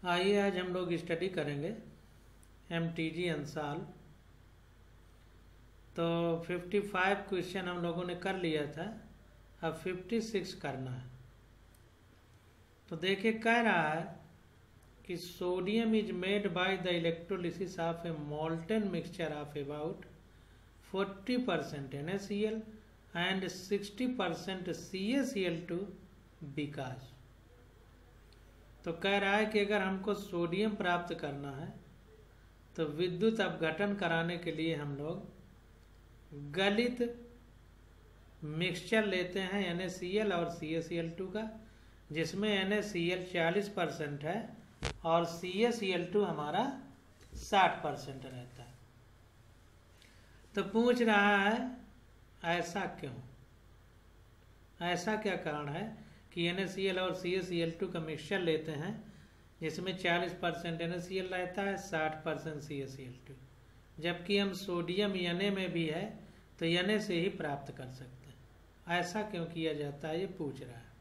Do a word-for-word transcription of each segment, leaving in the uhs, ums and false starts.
आइए आज हम लोग स्टडी करेंगे एम टी जी अंसाल। तो पचपन क्वेश्चन हम लोगों ने कर लिया था, अब छप्पन करना है। तो देखिए कह रहा है कि sodium is made by the electrolysis of a molten mixture of about forty percent N A C L and sixty percent C A C L two because. तो कह रहा है कि अगर हमको सोडियम प्राप्त करना है तो विद्युत अपघटन कराने के लिए हम लोग गलित मिक्सचर लेते हैं एन ए सी एल और C A C L two का, जिसमें एन ए सी एल चालीस परसेंट है और C A C L to हमारा साठ परसेंट रहता है। तो पूछ रहा है ऐसा क्यों, ऐसा क्या कारण है कि एन ए सी एल और C A C L two का मिक्सचर लेते हैं जिसमें चालीस percent N A C L रहता है, साठ percent C A C L two, जबकि हम सोडियम एन ए में भी है तो एन ए से ही प्राप्त कर सकते हैं। ऐसा क्यों किया जाता है ये पूछ रहा है।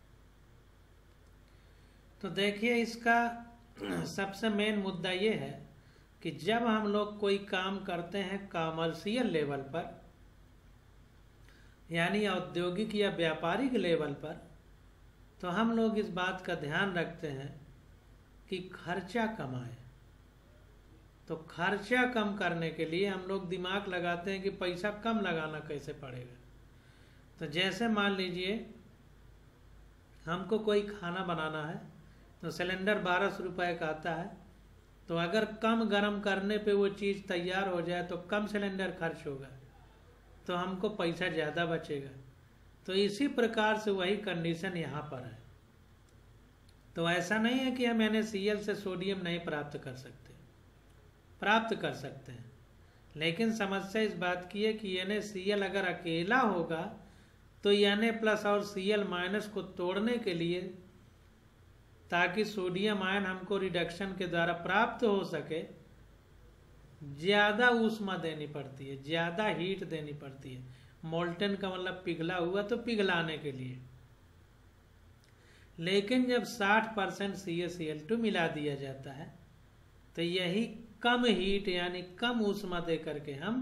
तो देखिए इसका सबसे मेन मुद्दा ये है कि जब हम लोग कोई काम करते हैं कॉमर्शियल लेवल पर, यानी औद्योगिक या व्यापारिक लेवल पर, तो हम लोग इस बात का ध्यान रखते हैं कि खर्चा कम आए। तो खर्चा कम करने के लिए हम लोग दिमाग लगाते हैं कि पैसा कम लगाना कैसे पड़ेगा। तो जैसे मान लीजिए हमको कोई खाना बनाना है तो सिलेंडर बारह सौ रुपये का आता है, तो अगर कम गर्म करने पे वो चीज़ तैयार हो जाए तो कम सिलेंडर खर्च होगा, तो हमको पैसा ज़्यादा बचेगा। तो इसी प्रकार से वही कंडीशन यहाँ पर है। तो ऐसा नहीं है कि हम एन ए सी एल से सोडियम नहीं प्राप्त कर सकते, प्राप्त कर सकते हैं, लेकिन समस्या इस बात की है कि एन ए सी एल अगर अकेला होगा तो एन ए प्लस और सी एल माइनस को तोड़ने के लिए, ताकि सोडियम आयन हमको रिडक्शन के द्वारा प्राप्त हो सके, ज़्यादा ऊष्मा देनी पड़ती है, ज़्यादा हीट देनी पड़ती है। मोल्टेन का मतलब पिघला हुआ, तो पिघलाने के लिए। लेकिन जब साठ percent C A C L two मिला दिया जाता है तो यही कम हीट यानी कम ऊष्मा दे करके हम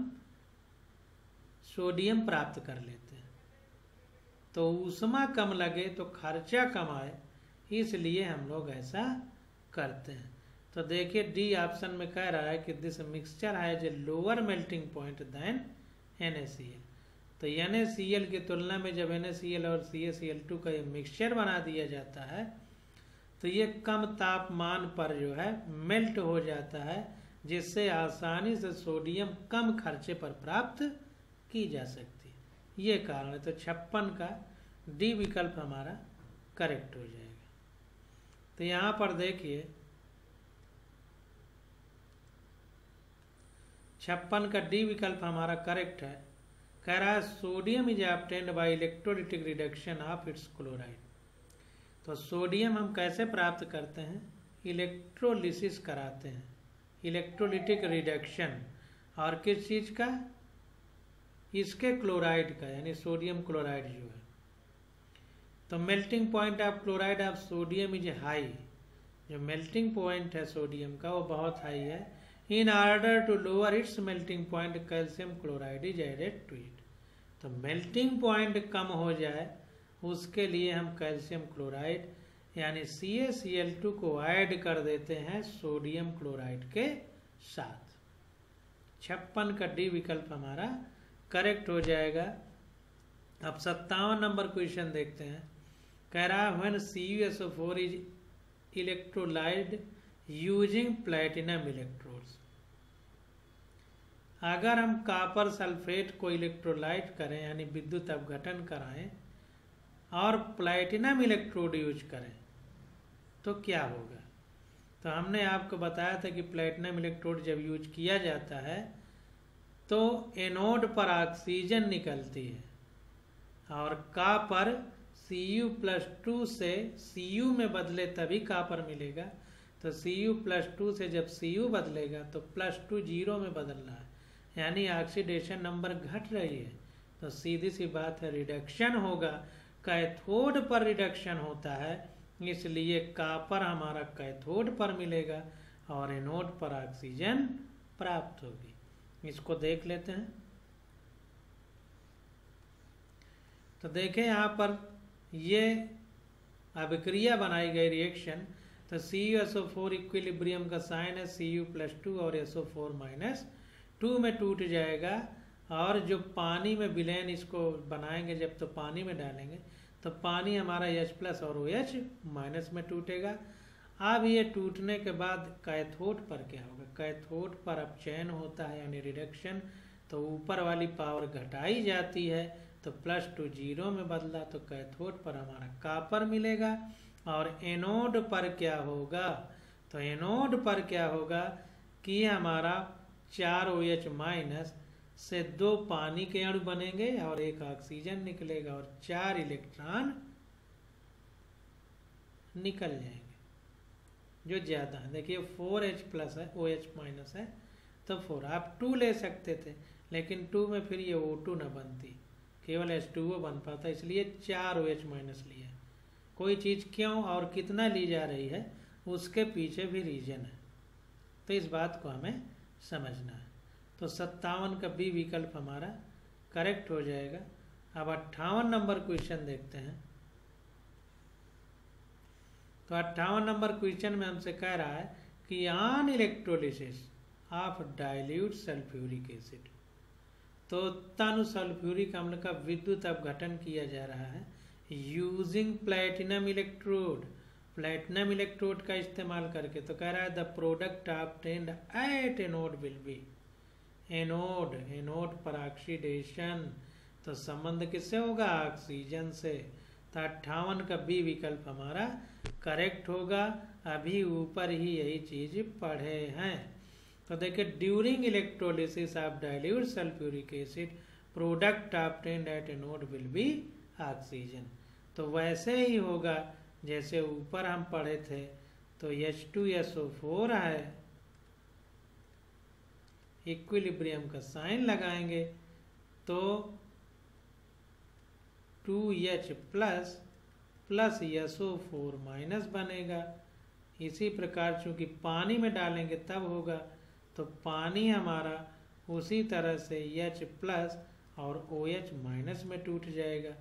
सोडियम प्राप्त कर लेते हैं। तो ऊष्मा कम लगे तो खर्चा कम आए, इसलिए हम लोग ऐसा करते हैं। तो देखिए डी ऑप्शन में कह रहा है कि this mixture has a lower melting point than N A C L. तो एन ए सी एल की तुलना में जब एन ए सी एल और C A C L two का ये मिक्सचर बना दिया जाता है तो ये कम तापमान पर जो है मेल्ट हो जाता है, जिससे आसानी से सोडियम कम खर्चे पर प्राप्त की जा सकती है। ये कारण है। तो छप्पन का डी विकल्प हमारा करेक्ट हो जाएगा। तो यहाँ पर देखिए छप्पन का डी विकल्प हमारा करेक्ट है। कह रहा है sodium is obtained by electrolytic reduction of its chloride. तो सोडियम हम कैसे प्राप्त करते हैं? इलेक्ट्रोलिसिस कराते हैं, इलेक्ट्रोलिटिक रिडक्शन। और किस चीज़ का? इसके क्लोराइड का, यानी सोडियम क्लोराइड जो है। तो melting point of chloride of sodium is high. जो मेल्टिंग पॉइंट है सोडियम का वो बहुत हाई है। In order to lower its melting point calcium chloride is added to it. तो मेल्टिंग पॉइंट कम हो जाए उसके लिए हम कैल्शियम क्लोराइड यानी C A C L two को ऐड कर देते हैं सोडियम क्लोराइड के साथ। छप्पन का डी विकल्प हमारा करेक्ट हो जाएगा। अब सत्तावन नंबर क्वेश्चन देखते हैं। कह रहा है when C U S O four is electrolysed using platinum electrodes. अगर हम कॉपर सल्फेट को इलेक्ट्रोलाइट करें यानी विद्युत अपघटन कराएं और प्लेटिनम इलेक्ट्रोड यूज करें तो क्या होगा? तो हमने आपको बताया था कि प्लेटिनम इलेक्ट्रोड जब यूज किया जाता है तो एनोड पर ऑक्सीजन निकलती है और copper C U plus two से सी यू में बदले तभी कॉपर मिलेगा। तो सी यू प्लस टू से जब सी यू बदलेगा तो प्लस टू जीरो में बदलना है, यानी ऑक्सीडेशन नंबर घट रही है। तो सीधी सी बात है रिडक्शन होगा। कैथोड पर रिडक्शन होता है इसलिए कॉपर हमारा कैथोड पर मिलेगा और एनोड पर ऑक्सीजन प्राप्त होगी। इसको देख लेते हैं। तो देखें यहाँ पर ये अभिक्रिया बनाई गई रिएक्शन, तो C U S O four equilibrium का साइन है सी यू प्लस टू और S O four minus two में टूट जाएगा, और जो पानी में विलयन इसको बनाएंगे जब तो पानी में डालेंगे तो पानी हमारा H प्लस और ओ एच माइनस में टूटेगा। अब ये टूटने के बाद कैथोड पर क्या होगा, कैथोड पर अब चयन होता है यानी रिडक्शन, तो ऊपर वाली पावर घटाई जाती है, तो प्लस टू जीरो में बदला तो कैथोड पर हमारा कॉपर मिलेगा। और एनोड पर क्या होगा, तो एनोड पर क्या होगा कि हमारा चार ओ एच माइनस से दो पानी के अणु बनेंगे और एक ऑक्सीजन निकलेगा और चार इलेक्ट्रॉन निकल जाएंगे जो ज्यादा है। देखिए फोर एच प्लस है, ओ एच माइनस है तो फोर, आप टू ले सकते थे लेकिन टू में फिर ये ओ टू न बनती, केवल एच टू ओ बन पाता, इसलिए चार ओ एच माइनस लिया। कोई चीज़ क्यों और कितना ली जा रही है उसके पीछे भी रीजन है, तो इस बात को हमें समझना है। तो सत्तावन का बी विकल्प हमारा करेक्ट हो जाएगा। अब अट्ठावन नंबर क्वेश्चन देखते हैं। तो अट्ठावन नंबर क्वेश्चन में हमसे कह रहा है कि on electrolysis of dilute sulphuric acid, तो तनु सल्फ्यूरिक अम्ल का विद्युत अपघटन किया जा रहा है using platinum electrode, platinum electrode का इस्तेमाल करके। तो कह रहा है the product obtained at anode will be, anode anode पर ऑक्सीडेशन, तो संबंध किससे होगा, ऑक्सीजन से। तो अट्ठावन का बी विकल्प हमारा करेक्ट होगा। अभी ऊपर ही यही चीज पढ़े हैं। तो देखिए during electrolysis of dilute sulphuric acid product obtained at anode will be oxygen, तो वैसे ही होगा जैसे ऊपर हम पढ़े थे। तो H two S O four है, इक्विलिब्रियम का साइन लगाएंगे तो two H plus plus S O four minus बनेगा। इसी प्रकार चूंकि पानी में डालेंगे तब होगा, तो पानी हमारा उसी तरह से H प्लस और ओ एच माइनस में टूट जाएगा।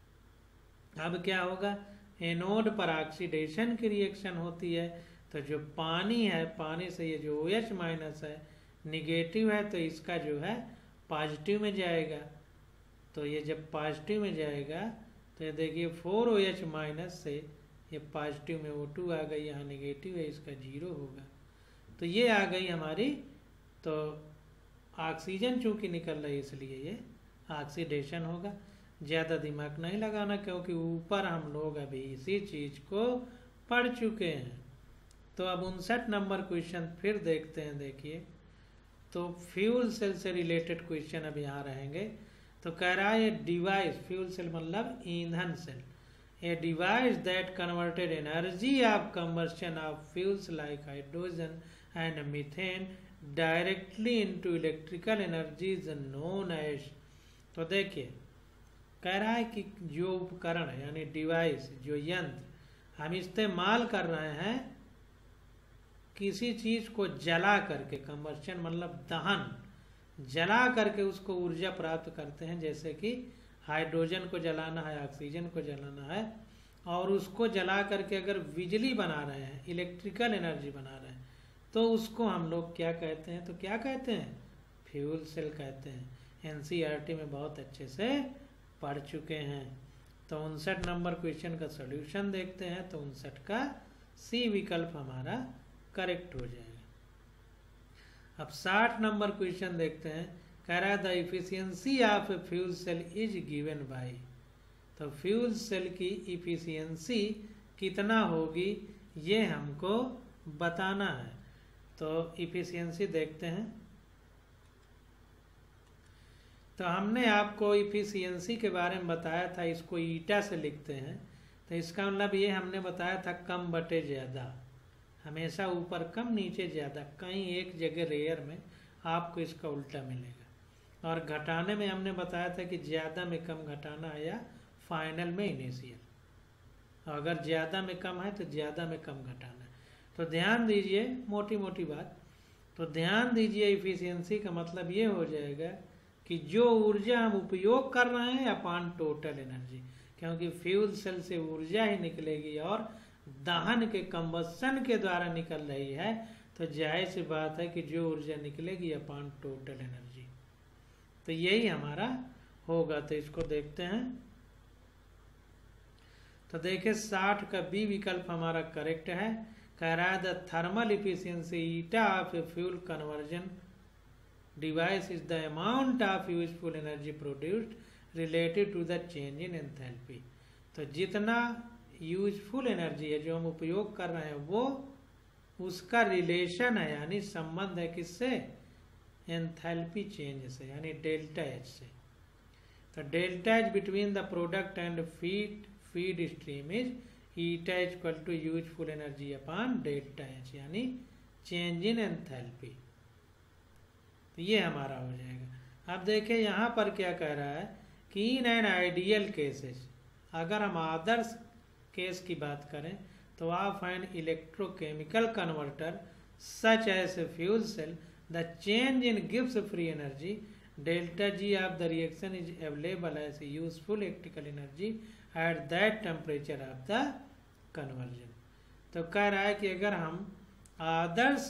अब क्या होगा, एनोड पर ऑक्सीडेशन की रिएक्शन होती है, तो जो पानी है पानी से ये जो ओ एच माइनस है निगेटिव है तो इसका जो है पॉजिटिव में जाएगा। तो ये जब पॉजिटिव में जाएगा तो ये देखिए फोर ओ एच माइनस से ये पॉजिटिव में ओ टू आ गई, यहाँ निगेटिव है इसका जीरो होगा। तो ये आ गई हमारी, तो ऑक्सीजन चूंकि निकल रही है इसलिए ये ऑक्सीडेशन होगा। ज़्यादा दिमाग नहीं लगाना क्योंकि ऊपर हम लोग अभी इसी चीज़ को पढ़ चुके हैं। तो अब उनसठ नंबर क्वेश्चन फिर देखते हैं। देखिए तो फ्यूल सेल से रिलेटेड क्वेश्चन अब यहाँ रहेंगे। तो कह रहा है डिवाइस, फ्यूल सेल मतलब ईंधन cell, a device that converted energy of combustion of fuels like hydrogen and methane directly into electrical energy is known as. तो देखिए कह रहा है कि जो उपकरण है यानी डिवाइस, जो यंत्र हम इस्तेमाल कर रहे हैं किसी चीज को जला करके, कंबस्शन मतलब दहन, जला करके उसको ऊर्जा प्राप्त करते हैं। जैसे कि हाइड्रोजन को जलाना है, ऑक्सीजन को जलाना है, और उसको जला करके अगर बिजली बना रहे हैं, इलेक्ट्रिकल एनर्जी बना रहे हैं, तो उसको हम लोग क्या कहते हैं, तो क्या कहते हैं, फ्यूल सेल कहते हैं। एनसीईआरटी में बहुत अच्छे से पढ़ चुके हैं। तो उनसठ नंबर क्वेश्चन का सॉल्यूशन देखते हैं। तो उनसठ का सी विकल्प हमारा करेक्ट हो जाएगा। अब साठ नंबर क्वेश्चन देखते हैं। कह रहा है the efficiency of a fuel cell is given by, तो फ्यूल सेल की इफिशियंसी कितना होगी ये हमको बताना है। तो इफिशियंसी देखते हैं। तो हमने आपको इफिशियंसी के बारे में बताया था, इसको ईटा से लिखते हैं। तो इसका मतलब ये हमने बताया था कम बटे ज़्यादा, हमेशा ऊपर कम नीचे ज़्यादा, कहीं एक जगह रेयर में आपको इसका उल्टा मिलेगा। और घटाने में हमने बताया था कि ज़्यादा में कम घटाना है या फाइनल में इनिशियल। अगर ज़्यादा में कम है तो ज़्यादा में कम घटाना है। तो ध्यान दीजिए, मोटी मोटी बात, तो ध्यान दीजिए इफिशियंसी का मतलब ये हो जाएगा कि जो ऊर्जा हम उपयोग कर रहे हैं अपॉन टोटल एनर्जी, क्योंकि फ्यूल सेल से ऊर्जा ही निकलेगी और दहन के कंबस्शन के द्वारा निकल रही है, तो जाहिर सी बात है कि जो ऊर्जा निकलेगी अपॉन टोटल एनर्जी, तो यही हमारा होगा। तो इसको देखते हैं। तो देखिए साठ का बी विकल्प हमारा करेक्ट है। कह रहा है the thermal efficiency eta of a fuel conversion device is the amount of useful energy produced related to the change in enthalpy. तो जितना यूजफुल एनर्जी है जो हम उपयोग कर रहे हैं वो उसका रिलेशन है, यानी संबंध है किससे, एंथैल्पी चेंज से, यानी डेल्टा एच से। तो delta H between the product and feed feed stream is eta equal to useful energy upon delta H, यानी चेंज इन एंथैल्पी। तो ये हमारा हो जाएगा। अब देखिए यहाँ पर क्या कह रहा है कि इन एन आइडियल केसेस, अगर हम आदर्श केस की बात करें तो of an electrochemical converter such as a fuel cell the change in गिव्स free energy delta G of the reaction is available as useful electrical energy at that temperature of the conversion. तो कह रहा है कि अगर हम आदर्श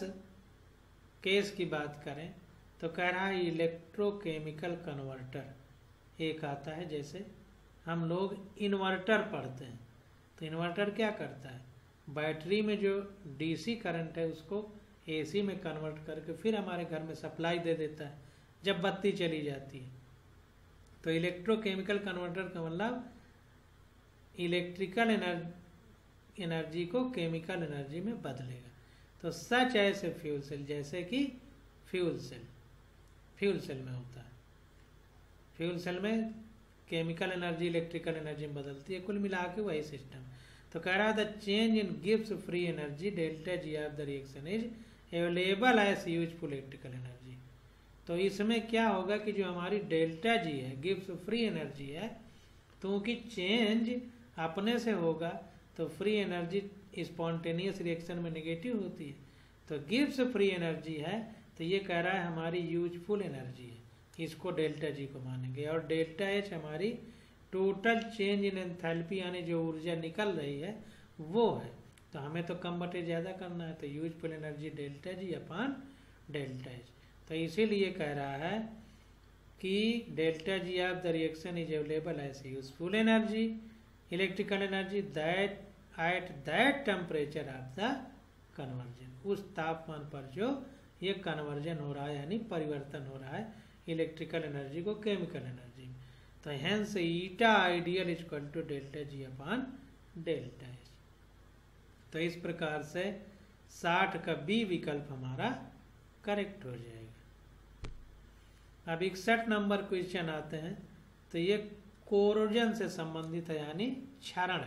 case की बात करें तो कह रहा है इलेक्ट्रोकेमिकल कन्वर्टर एक आता है, जैसे हम लोग इन्वर्टर पढ़ते हैं। तो इन्वर्टर क्या करता है, बैटरी में जो डीसी करंट है उसको एसी में कन्वर्ट करके फिर हमारे घर में सप्लाई दे देता है जब बत्ती चली जाती है। तो इलेक्ट्रोकेमिकल कन्वर्टर का मतलब इलेक्ट्रिकल एनर्जी एनर्जी को केमिकल एनर्जी में बदलेगा। तो सच ऐसे फ्यूल सेल, जैसे कि फ्यूल सेल फ्यूल सेल में होता है, फ्यूल सेल में केमिकल एनर्जी इलेक्ट्रिकल एनर्जी में बदलती है, कुल मिला के वही सिस्टम। तो कह रहा था चेंज इन गिव्स free energy delta G of the reaction is available as useful electrical energy. तो इसमें क्या होगा कि जो हमारी डेल्टा जी है गिव्स फ्री एनर्जी है, तो उनकी चेंज अपने से होगा तो फ्री एनर्जी स्पॉन्टेनियस रिएक्शन में नेगेटिव होती है। तो गिव्स फ्री एनर्जी है तो ये कह रहा है हमारी यूजफुल एनर्जी है, इसको डेल्टा जी को मानेंगे। और डेल्टा एच हमारी टोटल चेंज इन एंथैल्पी यानी जो ऊर्जा निकल रही है वो है। तो हमें तो कम बटे ज़्यादा करना है, तो useful energy delta G upon delta H. तो इसीलिए कह रहा है कि delta G of the reaction is available as useful energy electrical energy that at that temperature of the conversion, उस तापमान पर जो ये कन्वर्जन हो रहा है यानी परिवर्तन हो रहा है इलेक्ट्रिकल एनर्जी को केमिकल एनर्जी में। तो hence eta ideal equal to delta G upon delta H. तो इस प्रकार से साठ का बी विकल्प हमारा करेक्ट हो जाएगा। अब इकसठ नंबर क्वेश्चन आते हैं। तो ये कोरोजन से संबंधित है यानी क्षरण,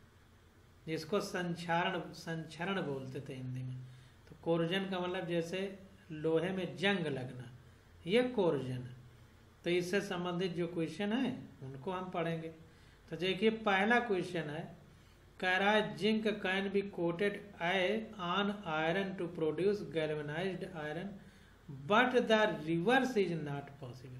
जिसको संक्षारण संक्षरण बोलते थे हिंदी में। तो कोरोजन का मतलब जैसे लोहे में जंग लगना, ये कोरोजन है। तो इससे संबंधित जो क्वेश्चन है उनको हम पढ़ेंगे। तो देखिए पहला क्वेश्चन है, कह रहा है zinc can be coated on iron to produce galvanised iron but the reverse is not possible.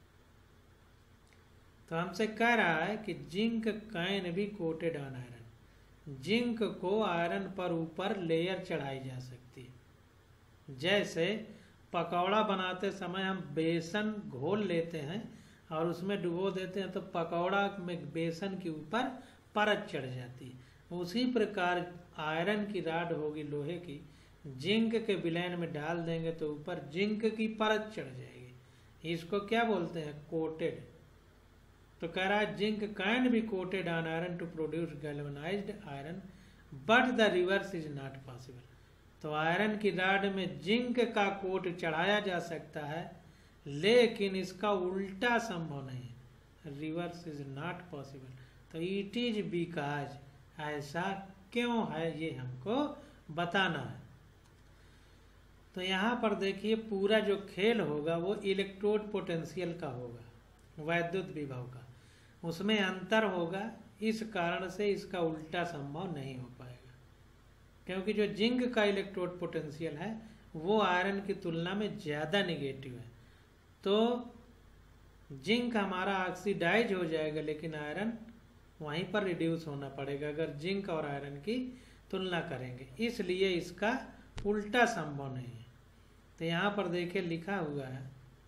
तो हमसे कह रहा है कि zinc can be coated on iron, zinc को आयरन पर ऊपर लेयर चढ़ाई जा सकती है। जैसे पकौड़ा बनाते समय हम बेसन घोल लेते हैं और उसमें डुबो देते हैं तो पकौड़ा में बेसन के ऊपर परत चढ़ जाती है। उसी प्रकार आयरन की राड होगी लोहे की, जिंक के विलयन में डाल देंगे तो ऊपर जिंक की परत चढ़ जाएगी। इसको क्या बोलते हैं, कोटेड। तो कह रहा है zinc can be coated on iron to produce galvanised iron but the reverse is not possible. तो आयरन की राड में जिंक का कोट चढ़ाया जा सकता है लेकिन इसका उल्टा संभव नहीं है, रिवर्स इज नॉट पॉसिबल। तो इट इज बिकॉज, ऐसा क्यों है ये हमको बताना है। तो यहाँ पर देखिए पूरा जो खेल होगा वो इलेक्ट्रोड पोटेंशियल का होगा, वैद्युत विभव का। उसमें अंतर होगा इस कारण से इसका उल्टा संभव नहीं हो पाएगा, क्योंकि जो जिंक का इलेक्ट्रोड पोटेंशियल है वो आयरन की तुलना में ज़्यादा निगेटिव है। तो जिंक हमारा ऑक्सीडाइज हो जाएगा, लेकिन आयरन वहीं पर रिड्यूस होना पड़ेगा अगर जिंक और आयरन की तुलना करेंगे, इसलिए इसका उल्टा संभव नहीं है। तो यहाँ पर देखिए लिखा हुआ है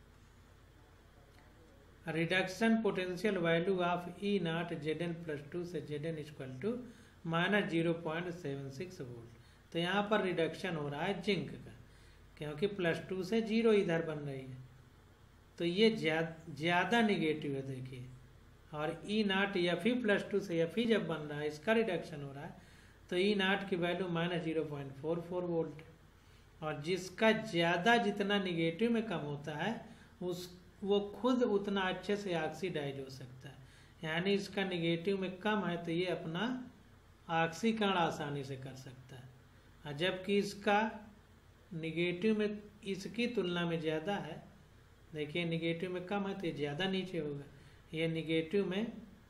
reduction potential value of E not Z N plus two से Z N equal to minus zero point seven six volt. तो यहाँ पर रिडक्शन हो रहा है जिंक का, क्योंकि प्लस टू से जीरो इधर बन रही है, तो ये ज़्यादा निगेटिव है देखिए। और E not F E plus two से एफ ई जब बन रहा है, इसका रिडक्शन हो रहा है, तो ई नाट की value minus zero point four four volt. और जिसका ज़्यादा जितना निगेटिव में कम होता है उस वो खुद उतना अच्छे से ऑक्सीडाइज हो सकता है, यानी इसका निगेटिव में कम है तो ये अपना ऑक्सीकरण आसानी से कर सकता है, और जबकि इसका निगेटिव में इसकी तुलना में ज़्यादा है, देखिए निगेटिव में कम है तो ये ज़्यादा नीचे होगा, ये निगेटिव में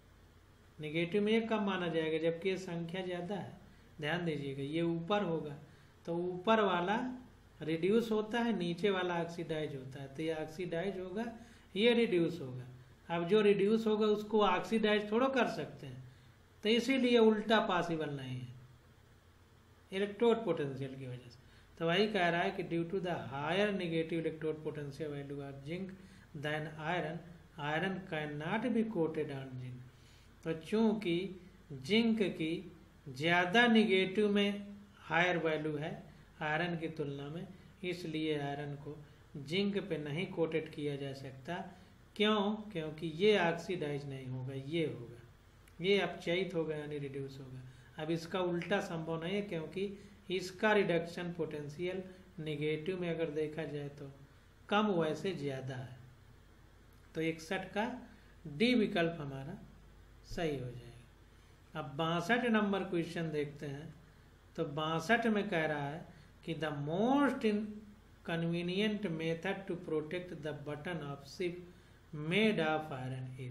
निगेटिव में ये कम माना जाएगा, जबकि ये संख्या ज़्यादा है। ध्यान दीजिएगा, ये ऊपर होगा तो ऊपर वाला रिड्यूस होता है, नीचे वाला ऑक्सीडाइज होता है, तो ये ऑक्सीडाइज होगा, ये रिड्यूस होगा। अब जो रिड्यूस होगा उसको ऑक्सीडाइज थोड़ा कर सकते हैं, तो इसीलिए उल्टा पॉसिबल नहीं है इलेक्ट्रोड पोटेंशियल की वजह से। तो वही कह रहा है कि due to the higher negative electrode potential value of zinc than iron, iron can not be coated on zinc. तो चूंकि जिंक की ज़्यादा निगेटिव में हायर वैल्यू है आयरन की तुलना में, इसलिए आयरन को जिंक पे नहीं कोटेड किया जा सकता। क्यों? क्योंकि ये ऑक्सीडाइज नहीं होगा, ये होगा, ये अपचयित होगा यानी रिड्यूस होगा। अब इसका उल्टा संभव नहीं है, क्योंकि इसका रिडक्शन पोटेंशियल निगेटिव में अगर देखा जाए तो कम वैसे ज़्यादा है। तो इकसठ का डी विकल्प हमारा सही हो जाएगा। अब बासठ नंबर क्वेश्चन देखते हैं। तो बासठ में कह रहा है कि the most in convenient method to protect the button of ship made of iron is.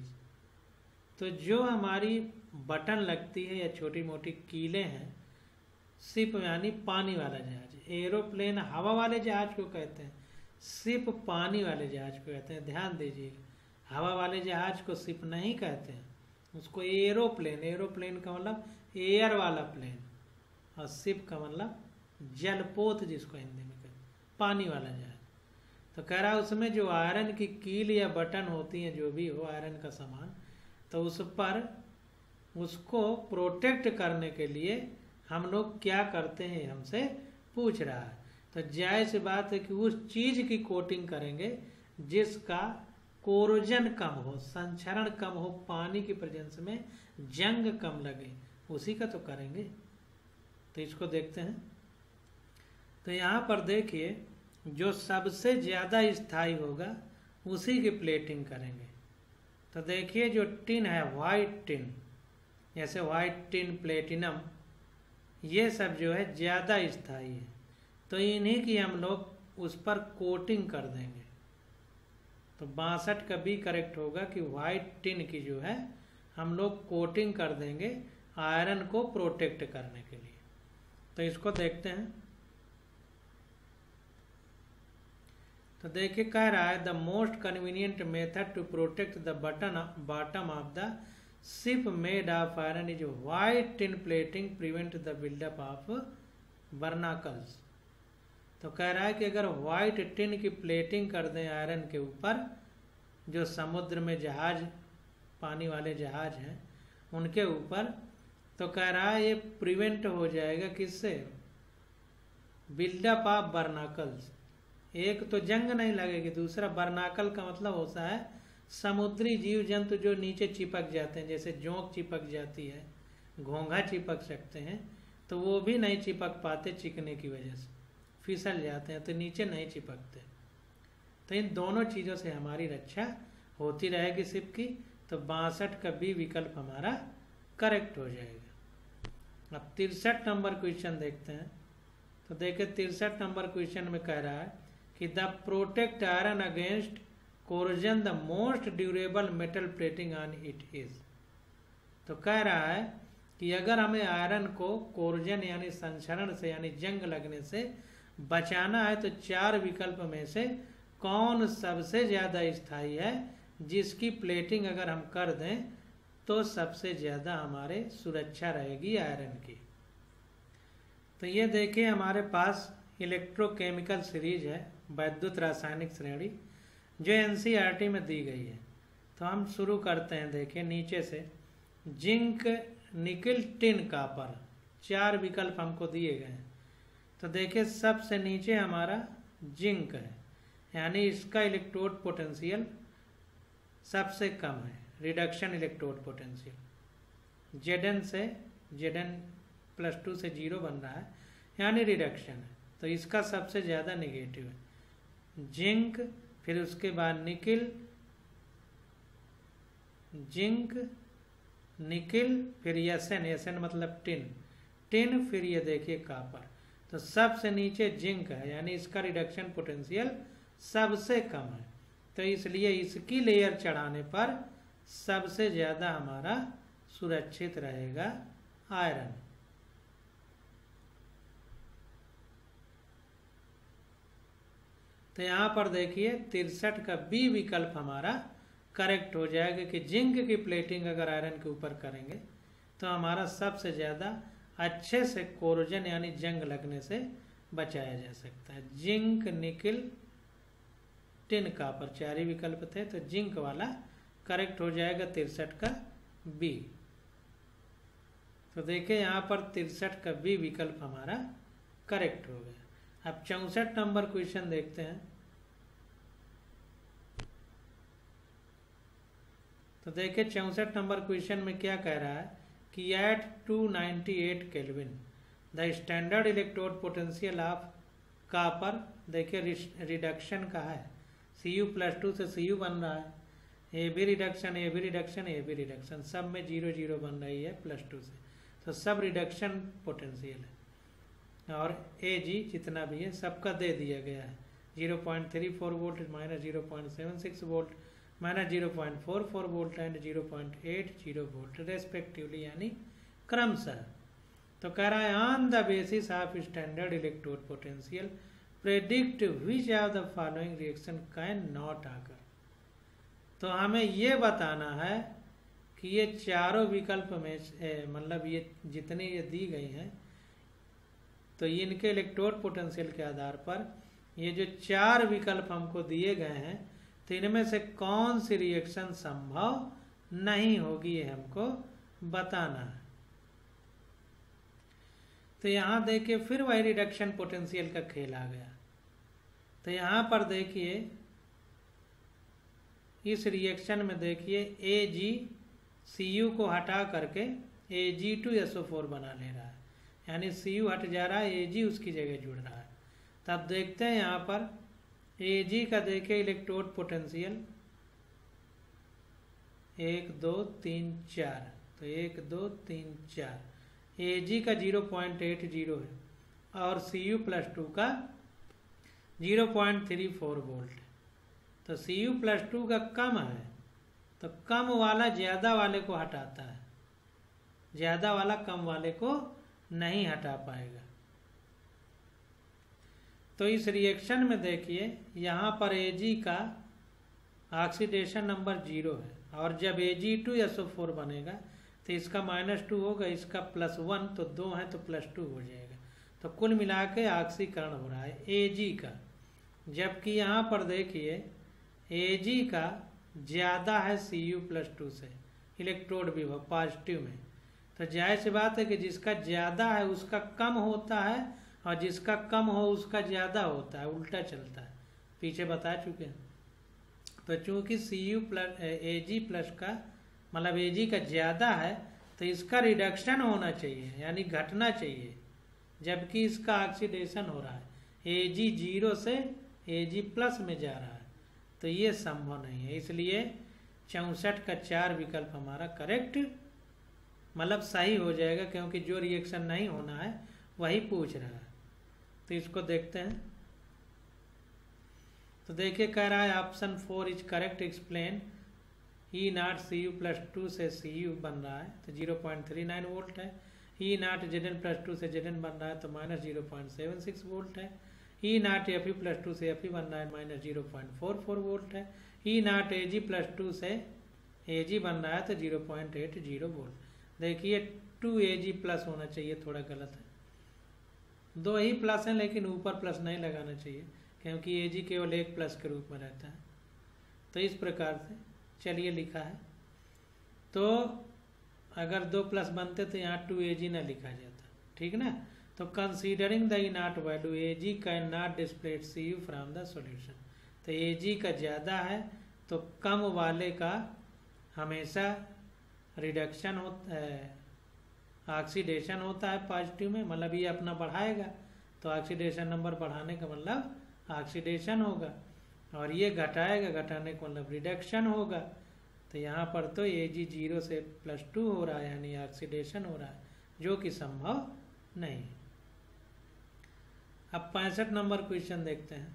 तो जो हमारी बटन लगती है या छोटी मोटी कीलें हैं शिप यानी पानी वाला जहाज, एरोप्लेन हवा वाले जहाज को कहते हैं, शिप पानी वाले जहाज को कहते हैं। ध्यान दीजिएगा, हवा वाले जहाज को शिप नहीं कहते हैं, उसको एरोप्लेन, एरोप्लेन का मतलब एयर वाला प्लेन, और शिप का मतलब जलपोत जिसको हिंदी में कहते हैं, पानी वाला जहाज। तो कह रहा है उसमें जो आयरन की कील या बटन होती हैं, जो भी हो आयरन का सामान, तो उस पर उसको प्रोटेक्ट करने के लिए हम लोग क्या करते हैं हमसे पूछ रहा है। तो जायज़ सी बात है कि उस चीज़ की कोटिंग करेंगे जिसका कोरोजन कम हो, संक्षरण कम हो, पानी की प्रेजेंस में जंग कम लगे, उसी का तो करेंगे। तो इसको देखते हैं। तो यहाँ पर देखिए जो सबसे ज़्यादा स्थायी होगा उसी की प्लेटिंग करेंगे। तो देखिए जो टिन है, वाइट टिन, जैसे वाइट टिन, प्लेटिनम, ये सब जो है ज़्यादा स्थायी है, तो इन्हीं की हम लोग उस पर कोटिंग कर देंगे। तो बासठ का भी करेक्ट होगा कि वाइट टिन की जो है हम लोग कोटिंग कर देंगे आयरन को प्रोटेक्ट करने के लिए। तो इसको देखते हैं। तो देखिए कह रहा है the most convenient method to protect the button bottom of the ship made of iron is white tin plating prevent the buildup of barnacles. तो कह रहा है कि अगर वाइट टिन की प्लेटिंग कर दें आयरन के ऊपर, जो समुद्र में जहाज, पानी वाले जहाज हैं उनके ऊपर, तो कह रहा है ये प्रिवेंट हो जाएगा किससे? Buildup of barnacles. एक तो जंग नहीं लगेगी, दूसरा बर्नाकल का मतलब होता है समुद्री जीव जंतु जो नीचे चिपक जाते हैं, जैसे जोंक चिपक जाती है, घोंघा चिपक सकते हैं, तो वो भी नहीं चिपक पाते चिकने की वजह से, फिसल जाते हैं, तो नीचे नहीं चिपकते। तो इन दोनों चीज़ों से हमारी रक्षा होती रहेगी शिप की। तो बासठ का बी विकल्प हमारा करेक्ट हो जाएगा। अब तिरसठ नंबर क्वेश्चन देखते हैं। तो देखिए तिरसठ नंबर क्वेश्चन में कह रहा है कि the protect iron against corrosion the most durable metal plating on it is. तो कह रहा है कि अगर हमें आयरन को कोर्जन यानी संक्षरण से यानी जंग लगने से बचाना है तो चार विकल्प में से कौन सबसे ज़्यादा स्थायी है, जिसकी प्लेटिंग अगर हम कर दें तो सबसे ज़्यादा हमारे सुरक्षा रहेगी आयरन की। तो ये देखिए हमारे पास इलेक्ट्रोकेमिकल सीरीज है, वैद्युत रासायनिक श्रेणी, जो एनसीईआरटी में दी गई है। तो हम शुरू करते हैं। देखिए नीचे से जिंक, निकल, टिन, कॉपर, चार विकल्प हमको दिए गए हैं। तो देखिए सबसे नीचे हमारा जिंक है, यानी इसका इलेक्ट्रोड पोटेंशियल सबसे कम है, रिडक्शन इलेक्ट्रोड पोटेंशियल। जेडन से जेडन प्लस टू से जीरो बन रहा है, यानी रिडक्शन है, तो इसका सबसे ज़्यादा निगेटिव है जिंक। फिर उसके बाद निकिल, जिंक, निकिल, फिर एसन, एसन मतलब टिन, टिन, फिर ये देखिए कॉपर। तो सबसे नीचे जिंक है, यानी इसका रिडक्शन पोटेंशियल सबसे कम है, तो इसलिए इसकी लेयर चढ़ाने पर सबसे ज़्यादा हमारा सुरक्षित रहेगा आयरन। तो यहाँ पर देखिए तिरसठ का बी विकल्प हमारा करेक्ट हो जाएगा कि जिंक की प्लेटिंग अगर आयरन के ऊपर करेंगे तो हमारा सबसे ज़्यादा अच्छे से कोरोजन यानी जंग लगने से बचाया जा सकता है। जिंक, निकिल, टिन, कॉपर चार ही विकल्प थे, तो जिंक वाला करेक्ट हो जाएगा तिरसठ का बी। तो देखिए यहाँ पर तिरसठ का बी विकल्प हमारा करेक्ट हो गया। अब चौंसठ नंबर क्वेश्चन देखते हैं। तो देखिए चौंसठ नंबर क्वेश्चन में क्या कह रहा है कि at two ninety eight kelvin the standard electrode potential of copper, देखिए रिडक्शन का है, सी यू प्लस टू से सी यू बन रहा है, A B reduction, A B reduction, A B reduction, सब में जीरो जीरो बन रही है प्लस टू से, तो सब रिडक्शन पोटेंशियल है। और ए जी जितना भी है सबका दे दिया गया है, zero point three four volt, minus zero point seven six volt, minus zero point four four volt and zero point eight zero volt respectively, यानी क्रमशः। तो कह रहा है on the basis of standard electrode potential predict which of the following reaction can not occur. तो हमें ये बताना है कि ये चारों विकल्प में मतलब ये जितने ये दी गई हैं, तो इनके इलेक्ट्रोड पोटेंशियल के आधार पर ये जो चार विकल्प हमको दिए गए हैं, तो इनमें से कौन सी रिएक्शन संभव नहीं होगी, ये हमको बताना है। तो यहाँ देखिए फिर वही रिडक्शन पोटेंशियल का खेल आ गया। तो यहाँ पर देखिए इस रिएक्शन में देखिए ए जी सी यू को हटा करके A G two S O four बना ले रहा है, यानी सी यू हट जा रहा है, ए जी उसकी जगह जुड़ रहा है। तब देखते हैं यहाँ पर ए जी का देखिए इलेक्ट्रोड पोटेंशियल एक दो तीन चार, तो एक दो तीन चार, ए जी का जीरो पॉइंट एट जीरो है और सी यू प्लस टू का zero point three four volt है। तो सी यू प्लस टू का कम है, तो कम वाला ज़्यादा वाले को हटाता है, ज़्यादा वाला कम वाले को नहीं हटा पाएगा। तो इस रिएक्शन में देखिए यहाँ पर ए जी का ऑक्सीडेशन नंबर जीरो है और जब A G two S O four बनेगा तो इसका माइनस टू होगा, इसका प्लस वन, तो दो है तो प्लस टू हो जाएगा। तो कुल मिला के ऑक्सीकरण हो रहा है ए जी का, जबकि यहाँ पर देखिए ए जी का ज़्यादा है सी यू प्लस टू से इलेक्ट्रोड विभव पॉजिटिव में। तो जाहिर सी बात है कि जिसका ज़्यादा है उसका कम होता है और जिसका कम हो उसका ज़्यादा होता है, उल्टा चलता है, पीछे बता चुके हैं। तो चूँकि C U plus A G plus का मतलब ए जी का ज़्यादा है तो इसका रिडक्शन होना चाहिए, यानी घटना चाहिए, जबकि इसका ऑक्सीडेशन हो रहा है। ए जी जीरो से ए जी प्लस में जा रहा है, तो ये संभव नहीं है। इसलिए चौंसठ का चार विकल्प हमारा करेक्ट मतलब सही हो जाएगा, क्योंकि जो रिएक्शन नहीं होना है वही पूछ रहा है। तो इसको देखते हैं। तो देखिए कह रहा है option four is correct, explain E not C U plus two से सी यू बन रहा है तो zero point three nine volt है। E not Z N plus two से जेड एन बन रहा है तो minus zero point seven six volt है। E not F E plus two से एफ ई बन रहा है minus zero point four four volt है। ई नाट ए जी प्लस टू से ए जी बन रहा है तो zero point eight zero volt. देखिए टू ए जी प्लस होना चाहिए, थोड़ा गलत है। दो ही प्लस हैं लेकिन ऊपर प्लस नहीं लगाना चाहिए क्योंकि ए जी केवल एक प्लस के रूप में रहता है। तो इस प्रकार से चलिए लिखा है। तो अगर दो प्लस बनते तो यहाँ टू ए जी ना लिखा जाता, ठीक ना। तो considering the E not value A G can not display C U from the solution. तो ए जी का ज़्यादा है तो कम वाले का हमेशा रिडक्शन होता है, ऑक्सीडेशन होता है पॉजिटिव में, मतलब ये अपना बढ़ाएगा तो ऑक्सीडेशन नंबर बढ़ाने का मतलब ऑक्सीडेशन होगा, और ये घटाएगा, घटाने का मतलब रिडक्शन होगा। तो यहाँ पर तो ए जी जीरो से प्लस टू हो रहा है यानी ऑक्सीडेशन हो रहा है, जो कि संभव नहीं। अब पैंसठ नंबर क्वेश्चन देखते हैं।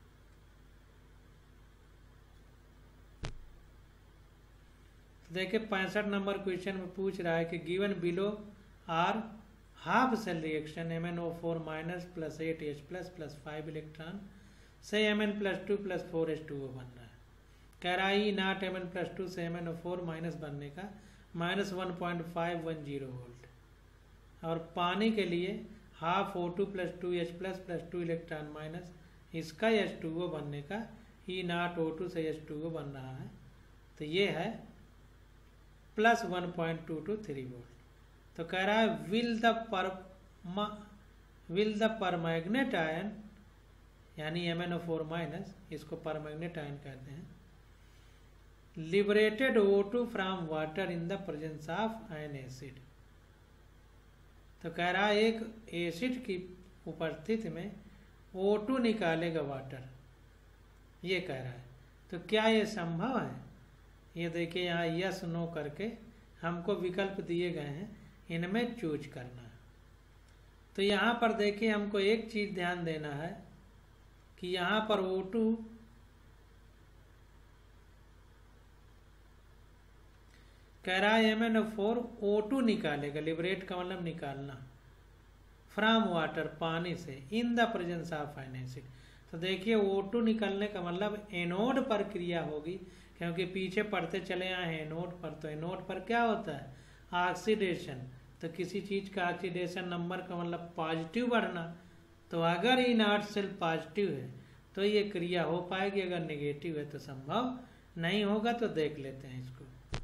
तो देखिए पैंसठ नंबर क्वेश्चन में पूछ रहा है कि given below are half cell reaction M N O four minus plus eight H plus plus five electron से M N plus two plus four H two O बन रहा है। कह रहा है E not M N plus two से M N O four minus बनने का minus one point five one zero volt, और पानी के लिए half O two plus two H plus plus two electron minus इसका एच टू ओ बनने का ई नाट ओ टू से एच टू ओ बन रहा है। तो ये है plus one point two two three volt. तो कह रहा है will the per will the permanganate ion यानी M N O four minus, इसको परमैग्नेट आयन कहते हैं, liberated O two from water in the presence of an acid. तो कह रहा है एक एसिड की उपस्थिति में ओ टू निकालेगा वाटर, ये कह रहा है। तो क्या ये संभव है? ये देखिए यहाँ यस नो करके हमको विकल्प दिए गए हैं, इनमें चूज करना है। तो यहाँ पर देखिए हमको एक चीज ध्यान देना है कि यहाँ पर ओ टू कह रहा है M N O four O two निकालेगा, लिबरेट का मतलब निकालना, फ्रॉम वाटर पानी से, in the presence of an acid. तो देखिए ओ टू निकलने का मतलब एनोड पर क्रिया होगी, क्योंकि पीछे पढ़ते चले आए हैं एनोड पर। तो एनोड पर क्या होता है? ऑक्सीडेशन। तो किसी चीज का ऑक्सीडेशन नंबर का मतलब पॉजिटिव बढ़ना। तो अगर ई नाट सेल पॉजिटिव है तो ये क्रिया हो पाएगी, अगर नेगेटिव है तो संभव नहीं होगा। तो देख लेते हैं इसको।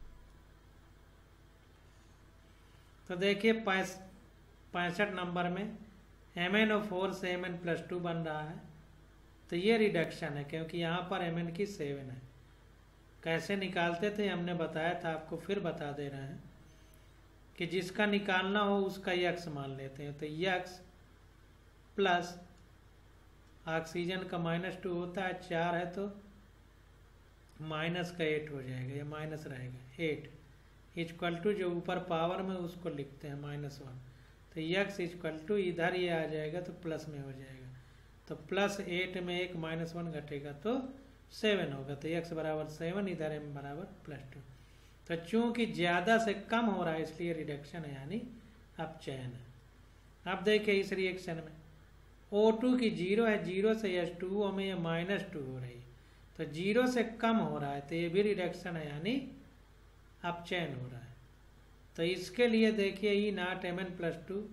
तो देखिए पैंसठ नंबर में एम एन ओ फोर से एम एन प्लस टू बन रहा है, तो ये रिडक्शन है क्योंकि यहाँ पर एम एन की सेवन है। कैसे निकालते थे हमने बताया था, आपको फिर बता दे रहे हैं कि जिसका निकालना हो उसका यक्स मान लेते हैं। तो यक्स प्लस ऑक्सीजन का माइनस टू होता है, चार है तो माइनस का एट हो जाएगा, या माइनस रहेगा एट इक्वल टू जो ऊपर पावर में उसको लिखते हैं माइनस वन। तो यक्स इक्वल टू इधर ये आ जाएगा तो प्लस में हो जाएगा। तो प्लस एट में एक माइनस वन घटेगा तो सेवन होगा। तो एक्स बराबर सेवन, इधर एम बराबर प्लस टू। तो चूंकि ज़्यादा से कम हो रहा है इसलिए रिडक्शन है, यानी अपचयन है। अब देखिए इस रिएक्शन में ओ टू की जीरो है, जीरो से एच टू ओ में ये माइनस टू हो रही है, तो जीरो से कम हो रहा है तो ये भी रिडक्शन है, यानी अपचयन हो रहा है। तो इसके लिए देखिए E not M N plus two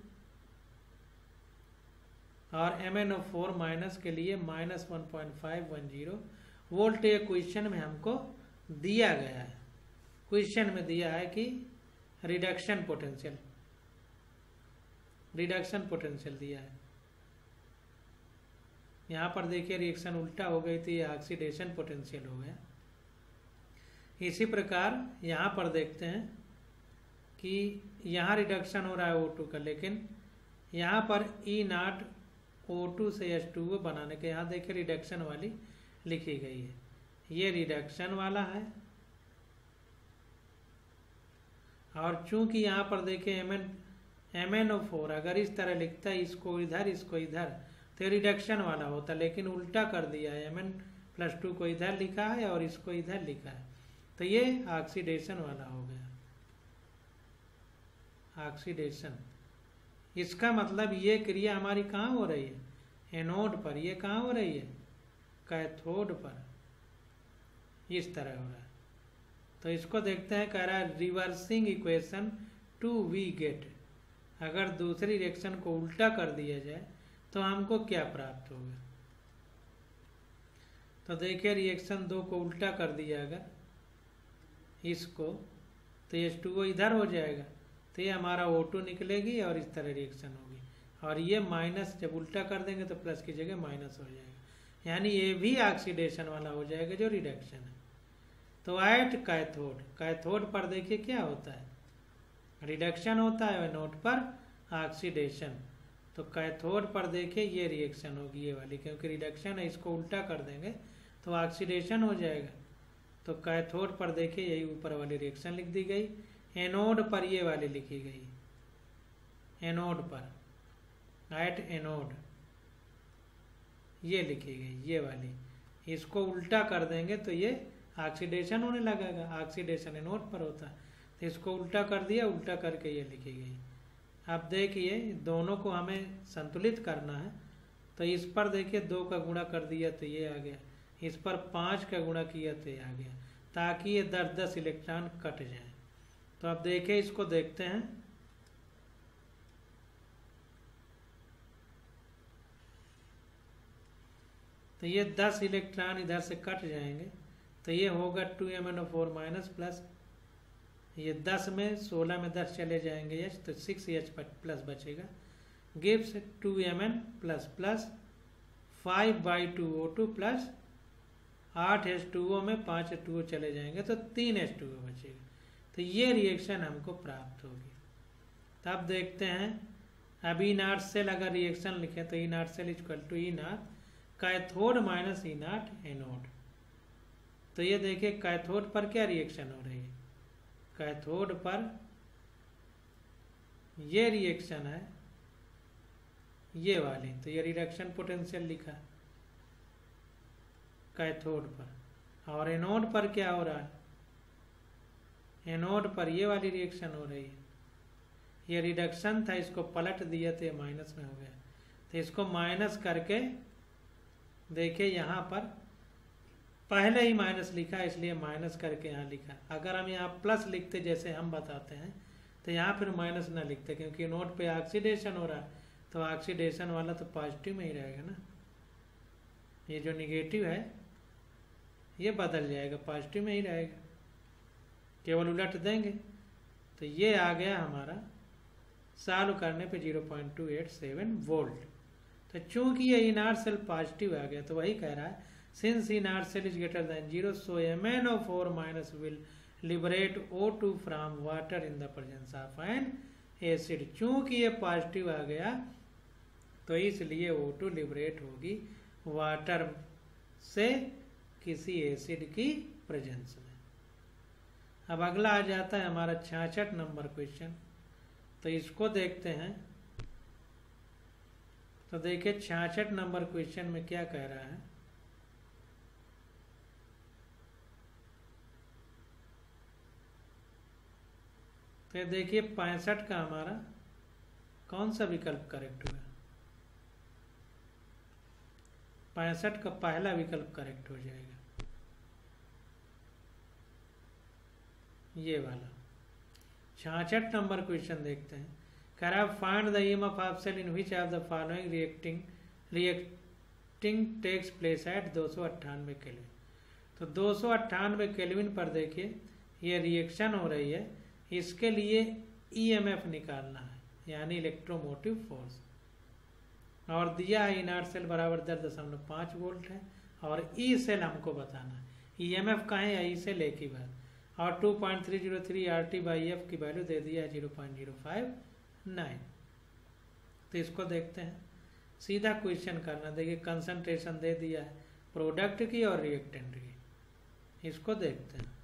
और M N O four minus के लिए minus one point five one zero volt ये क्वेश्चन में हमको दिया गया है। क्वेश्चन में दिया है कि रिडक्शन पोटेंशियल, रिडक्शन पोटेंशियल दिया है। यहाँ पर देखिए रिएक्शन उल्टा हो गई थी, ऑक्सीडेशन पोटेंशियल हो गया। इसी प्रकार यहाँ पर देखते हैं कि यहाँ रिडक्शन हो रहा है ओ टू का, लेकिन यहाँ पर ई नाट ओ टू से एच टू ओ बनाने के यहाँ देखिए रिडक्शन वाली लिखी गई है, ये रिडक्शन वाला है। और चूंकि यहाँ पर देखिए M N M N O four अगर इस तरह लिखता है, इसको इधर इसको इधर, तो रिडक्शन वाला होता, लेकिन उल्टा कर दिया है, एम एन प्लस टू को इधर लिखा है और इसको इधर लिखा है। तो ये ऑक्सीडेशन वाला हो गया, ऑक्सीडेशन। इसका मतलब ये क्रिया हमारी कहाँ हो रही है, एनोड पर। ये कहाँ हो रही है, कैथोड पर। इस तरह हो रहा है। तो इसको देखते हैं, कह रहा है reversing equation two we get. अगर दूसरी रिएक्शन को उल्टा कर दिया जाए तो हमको क्या प्राप्त होगा। तो देखिए रिएक्शन दो को उल्टा कर दिया अगर इसको, तो एच टू ओ इधर हो जाएगा, तो ये हमारा ओ टू निकलेगी और इस तरह रिएक्शन होगी। और ये माइनस जब उल्टा कर देंगे तो प्लस की जगह माइनस हो जाएगा, यानी ये भी ऑक्सीडेशन वाला हो जाएगा जो रिडक्शन है। तो एट कैथोड, कैथोड पर देखिए क्या होता है, रिडक्शन होता है, एनोड पर ऑक्सीडेशन। तो कैथोड पर देखिए ये रिएक्शन होगी ये वाली, क्योंकि रिडक्शन है, इसको उल्टा कर देंगे तो ऑक्सीडेशन हो जाएगा। तो कैथोड पर देखिए यही ऊपर वाली रिएक्शन लिख दी गई, एनोड पर ये वाली लिखी गई, एनोड पर एट एनोड ये लिखी गई ये वाली। इसको उल्टा कर देंगे तो ये ऑक्सीडेशन होने लगेगा, ऑक्सीडेशन एनोड पर होता है। तो इसको उल्टा कर दिया, उल्टा करके ये लिखी गई। अब देखिए दोनों को हमें संतुलित करना है, तो इस पर देखिए दो का गुणा कर दिया तो ये आ गया, इस पर पाँच का गुणा किया तो ये आ गया, ताकि ये दस दस इलेक्ट्रॉन कट जाए। तो अब देखिए इसको देखते हैं, तो ये दस इलेक्ट्रॉन इधर से कट जाएंगे, तो ये होगा two M N O four minus plus, ये दस में सोलह में दस चले जाएंगे एच, तो सिक्स एच प्लस बचेगा, gives two M N plus plus five by two O two plus आठ एच टू ओ में पाँच एच टू ओ चले जाएंगे तो तीन एच टू ओ बचेगा। तो ये रिएक्शन हमको प्राप्त होगी। तब देखते हैं, अब ई नाट सेल अगर रिएक्शन लिखें तो E not cell equal to E not cathode minus E not anode. तो ये देखिए कैथोड पर क्या रिएक्शन हो रही है, कैथोड पर ये रिएक्शन है ये वाली, तो ये रिडक्शन पोटेंशियल लिखा कैथोड पर। और एनोड पर क्या हो रहा है, एनोड पर ये वाली रिएक्शन हो रही है, ये रिडक्शन था, इसको पलट दिया तो ये माइनस में हो गया। तो इसको माइनस करके देखिए यहाँ पर पहले ही माइनस लिखा इसलिए माइनस करके यहाँ लिखा। अगर हम यहाँ प्लस लिखते जैसे हम बताते हैं तो यहाँ फिर माइनस ना लिखते, क्योंकि नोट पे ऑक्सीडेशन हो रहा है, तो ऑक्सीडेशन वाला तो पॉजिटिव में ही रहेगा ना, ये जो निगेटिव है ये बदल जाएगा, पॉजिटिव में ही रहेगा, केवल उलट देंगे। तो ये आ गया हमारा सॉल्व करने पे zero point two eight seven volt. तो चूंकि ये इनर सेल पॉजिटिव आ गया तो वही कह रहा है since E not cell is greater than zero so M N O four minus will liberate O two from water in the presence of an acid. चूंकि ये पॉजिटिव आ गया तो इसलिए ओ टू लिबरेट होगी वाटर से किसी एसिड की प्रेजेंस में। अब अगला आ जाता है हमारा छियासठ नंबर क्वेश्चन, तो इसको देखते हैं। तो देखिए छियासठ नंबर क्वेश्चन में क्या कह रहा है, तो देखिए पैंसठ का हमारा कौन सा विकल्प करेक्ट हुआ, पैंसठ का पहला विकल्प करेक्ट हो जाएगा, ये वाला। छियासठ नंबर क्वेश्चन देखते हैं, कह रहा है find the EMF of cell in which of the following reacting reacting takes place at दो सौ अट्ठानवे केल्विन। तो दो सौ अट्ठानवे केल्विन पर देखिए ये रिएक्शन हो रही है, इसके लिए ईएमएफ निकालना है यानी इलेक्ट्रोमोटिव फोर्स, और दिया है इनर सेल बराबर दस दशमलव पाँच वोल्ट है, और ई सेल हमको बताना है, ईएमएफ का है या ई सेल एक ही बात, और two point three zero three R T by F की वैल्यू दे दिया है zero point zero five nine. तो इसको देखते हैं, सीधा क्वेश्चन करना। देखिए कंसंट्रेशन दे दिया है प्रोडक्ट की और रिएक्टेंट की, इसको देखते हैं।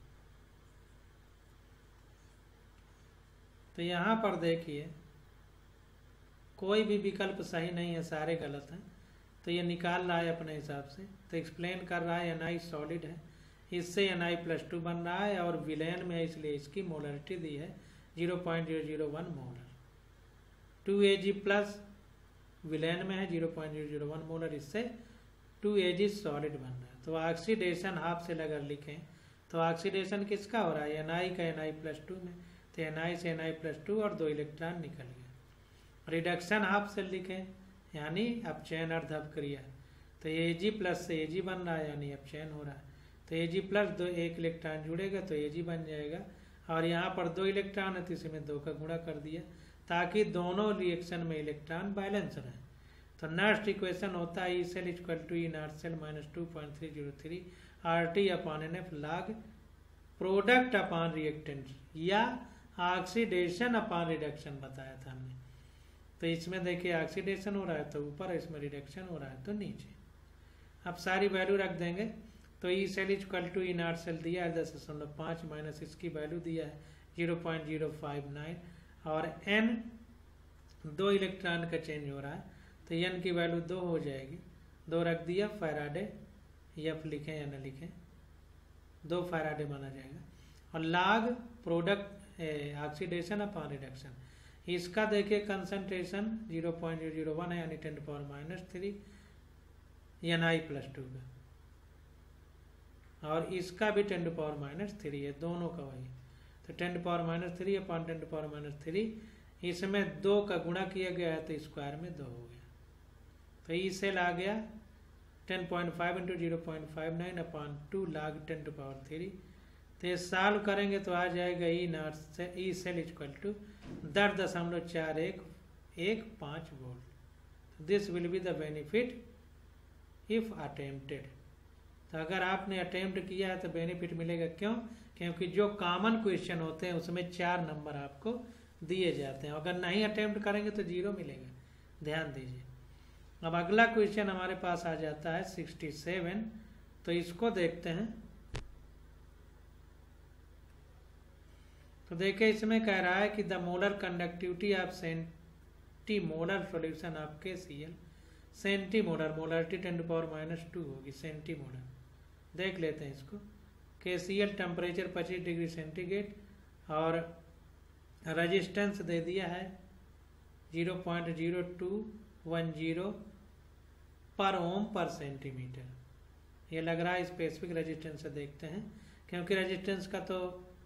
तो यहाँ पर देखिए कोई भी विकल्प सही नहीं है, सारे गलत हैं। तो ये निकाल रहा है अपने हिसाब से, तो एक्सप्लेन कर रहा है एन आई सॉलिड है, इससे एन आई प्लस टू बन रहा है और विलयन में है इसलिए इसकी मोलरिटी दी है zero point zero zero one molar. Two A G plus विलयन में है zero point zero zero one molar, इससे टू ए जी सॉलिड बन रहा है। तो ऑक्सीडेशन हाफ सेल अगर लिखें तो ऑक्सीडेशन किसका हो रहा है, एन आई का एन आई प्लस टू में, तो एन आई से एन आई प्लस टू और दो इलेक्ट्रॉन निकल गया। रिडक्शन हाफ सेल लिखें यानी अपचयन अर्ध अपक्रिया, तो ए जी प्लस से ए जी बन रहा है यानी अपचयन हो रहा है, तो ए जी प्लस दो एक इलेक्ट्रॉन जुड़ेगा तो ए जी बन जाएगा, और यहाँ पर दो इलेक्ट्रॉन है तो इसी में दो का गुणा कर दिया ताकि दोनों रिएक्शन में इलेक्ट्रॉन बैलेंस रहे। तो नेक्स्ट इक्वेशन होता है E cell equal to E not cell minus two point three zero three R T upon N F log product upon reactant या ऑक्सीडेशन अपॉन रिडक्शन बताया था हमने। तो इसमें देखिए ऑक्सीडेशन हो रहा है तो ऊपर, इसमें रिडक्शन हो रहा है तो नीचे। अब सारी वैल्यू रख देंगे तो E cell equal to E not cell दिया है दस दशमलव पाँच माइनस इसकी वैल्यू दिया है zero point zero five nine, और एन दो इलेक्ट्रॉन का चेंज हो रहा है तो एन की वैल्यू दो हो जाएगी, दो रख दिया फैराडे, एफ लिखें या न लिखें, दो फैराडे माना जाएगा। और log product oxidation upon reduction, इसका देखिए concentration zero point zero zero one है यानी ten power minus three N I plus two का, और इसका भी टेन पावर माइनस थ्री है, दोनों का वही, तो ten power minus three upon ten power minus three, इसमें दो का गुणा किया गया है तो स्क्वायर में दो हो गया, तो ई सेल आ गया ten point five into zero point five nine upon two log ten to power three, तो ये सॉल्व करेंगे तो आ जाएगा ई नॉट से ई सेल इक्वल टू दस दशमलव चार एक एक पाँच volt. This will be the benefit if attempted. तो अगर आपने अटेम्प्ट किया है तो बेनिफिट मिलेगा, क्यों? क्योंकि जो कॉमन क्वेश्चन होते हैं उसमें चार नंबर आपको दिए जाते हैं, अगर नहीं अटेम्प्ट करेंगे तो जीरो मिलेगा, ध्यान दीजिए। अब अगला क्वेश्चन हमारे पास आ जाता है सिक्सटी सेवन, तो इसको देखते हैं। तो देखिए इसमें कह रहा है कि the molar conductivity of centimolar solution of K C L, centimolar molarity ten to power minus two होगी सेंटीमोलर, देख लेते हैं इसको। के सी एल टेम्परेचर पच्चीस डिग्री सेंटीग्रेड और रेजिस्टेंस दे दिया है zero point zero two one zero पर ओम पर सेंटीमीटर, ये लग रहा है स्पेसिफिक रेजिस्टेंस से देखते हैं, क्योंकि रेजिस्टेंस का तो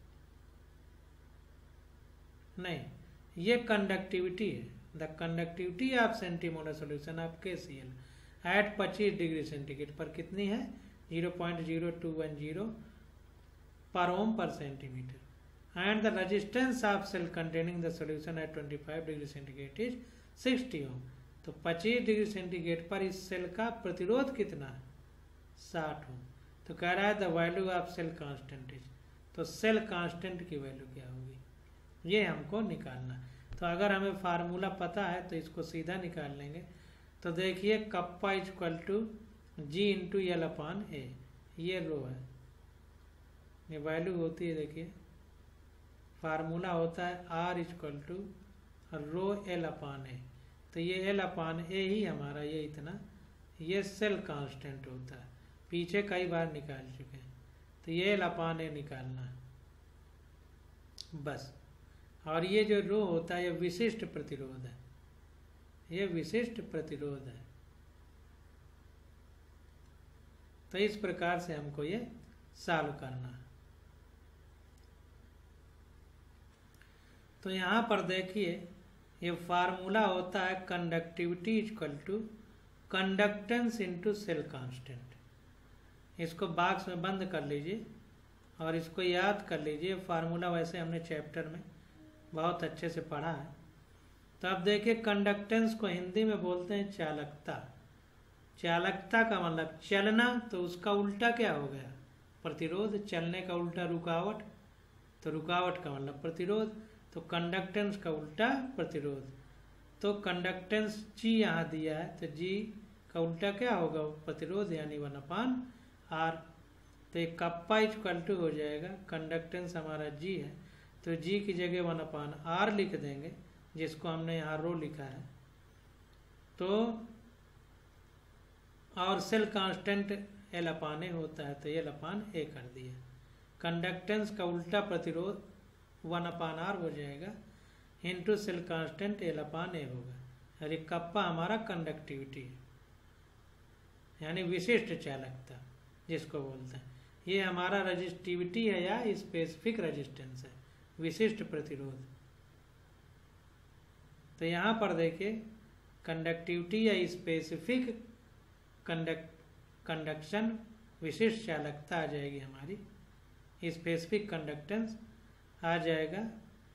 नहीं, ये कंडक्टिविटी है, the conductivity of centimolar solution of K C L at पच्चीस डिग्री सेंटीग्रेड पर कितनी है, zero point zero two one zero पर ओम पर centimetre, and the resistance of cell containing the solution at twenty-five degree centigrade is sixty ohm। तो पच्चीस degree centigrade पर इस सेल का प्रतिरोध कितना है, साठ ओम। तो कह रहा है the value of cell constant is, तो सेल कांस्टेंट की वैल्यू क्या होगी ये हमको निकालना है। तो अगर हमें फार्मूला पता है तो इसको सीधा निकाल लेंगे। तो देखिए kappa is equal to G into L upon A, ये रो है, ये वैल्यू होती है, देखिए फार्मूला होता है R equal to rho L upon A, तो ये एल अपान ए ही हमारा ये इतना, ये सेल कांस्टेंट होता है, पीछे कई बार निकाल चुके हैं, तो ये एल अपान ए निकालना है बस। और ये जो रो होता है ये विशिष्ट प्रतिरोध है, ये विशिष्ट प्रतिरोध है। तो इस प्रकार से हमको ये सॉल्व करना है। तो यहाँ पर देखिए ये फार्मूला होता है conductivity equal to conductance into cell constant. इसको बॉक्स में बंद कर लीजिए और इसको याद कर लीजिए, फार्मूला वैसे हमने चैप्टर में बहुत अच्छे से पढ़ा है। तो अब देखिए कंडक्टेंस को हिंदी में बोलते हैं चालकता। चालकता का मतलब चलना, तो उसका उल्टा क्या हो गया, प्रतिरोध। चलने का उल्टा रुकावट, तो रुकावट का मतलब प्रतिरोध, तो कंडक्टेंस का उल्टा प्रतिरोध। तो कंडक्टेंस जी यहाँ दिया है, तो जी का उल्टा क्या होगा, प्रतिरोध, यानी वन अपान आर। तो एक कप्पा इक्वल टू हो जाएगा, कंडक्टेंस हमारा जी है तो जी की जगह वन अपान आर लिख देंगे, जिसको हमने यहाँ रो लिखा है। तो और cell constant L upon A होता है तो एल अपान ए कर दिया। कंडक्टेंस का उल्टा प्रतिरोध वन अपान आर हो जाएगा into cell constant L upon A होगा। और ये कप्पा हमारा कंडक्टिविटी है, यानी विशिष्ट चालकता जिसको बोलते हैं। ये हमारा रजिस्टिविटी है या स्पेसिफिक रेजिस्टेंस है, विशिष्ट प्रतिरोध। तो यहाँ पर देखिए कंडक्टिविटी या स्पेसिफिक कंडक्ट कंडक्शन विशिष्ट चालकता आ जाएगी हमारी, स्पेसिफिक कंडक्टेंस आ जाएगा,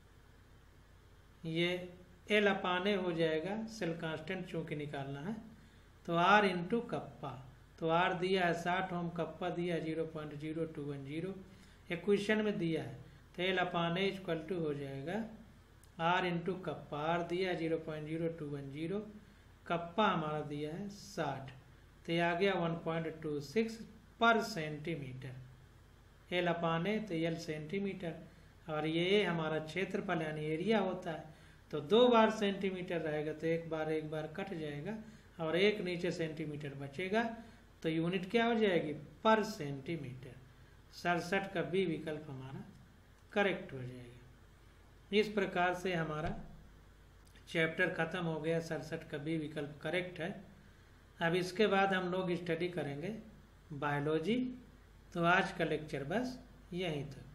ये एल अपान ए हो जाएगा, सेल कांस्टेंट चूंकि निकालना है तो आर इंटू कप्पा। तो आर दिया है साठ ओम, कप्पा दिया है zero point zero two one zero, equation में दिया है तो L upon A equal to हो जाएगा आर इंटू कप्पा। आर दिया है zero point zero two one zero, kappa हमारा दिया है साठ, तो ये आ गया वन पॉइंट टू सिक्स पर सेंटीमीटर। एल अपान ए तो एल सेंटीमीटर, और ये हमारा क्षेत्रफल यानी एरिया होता है, तो दो बार सेंटीमीटर रहेगा तो एक बार एक बार कट जाएगा और एक नीचे सेंटीमीटर बचेगा, तो यूनिट क्या हो जाएगी पर सेंटीमीटर। सड़सठ का बी विकल्प हमारा करेक्ट हो जाएगा। इस प्रकार से हमारा चैप्टर खत्म हो गया, सड़सठ का बी विकल्प करेक्ट है। अब इसके बाद हम लोग स्टडी करेंगे बायोलॉजी। तो आज का लेक्चर बस यहीं तक।